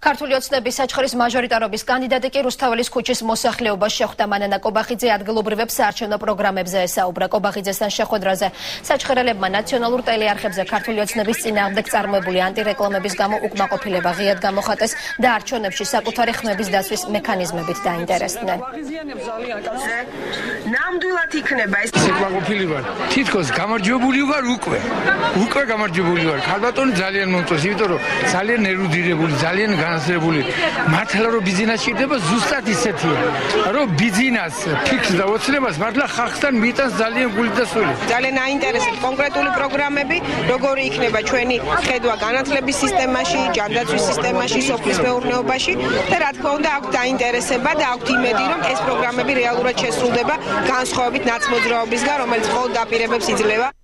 ქართული ოცნების საჩხერის მაჟორიტარობის კანდიდატი კი რუსთაველის ქუჩის მოსახლეობას შეხვდა. მანანა კობახიძე ადგილობრივებს საარჩევნო პროგრამებზე ესაუბრა. კობახიძესთან შეხვედრაზე საჩხერელებმა ნაციონალურ ტელეარხებზე ქართული ოცნების წინააღმდეგ წარმოებული ანტირეკლამების გამო უკმაყოფილება ღიად გამოხატეს და არჩევნებში საკუთარი ხმების დაცვის მექანიზმებით დაინტერესდნენ. ნამდვილად იქნება ეს უკმაყოფილი ვარ. თითქოს გამარჯვებული ვარ უკვე გამარჯვებული ვარ. ქალბატონი ძალიან მომწონს, იმიტომ რომ ძალიან ერუდირებული, ძალიან განათლებული. მართლა რომ ბიზნესი შეიძლება ზუსტად ისეთია, რომ ბიზნეს ფიქს და ოცნებას მართლა ხალხთან მიიტანს ძალიან გული და სული. ძალიან აინტერესებს კონკრეტული პროგრამები, როგორი იქნება ჩვენი ხედვა განათლების სისტემაში, ჯანდაცვის სისტემაში, სოფლის მეურნეობაში და რა თქმა უნდა აქვს დაინტერესება და აქვს იმედი, რომ ეს პროგრამები რეალურად შესრულდება განსხვავებით ნაცმოძრაობისგან, რომელიც მხოლოდ დაპირებებს იძლევა.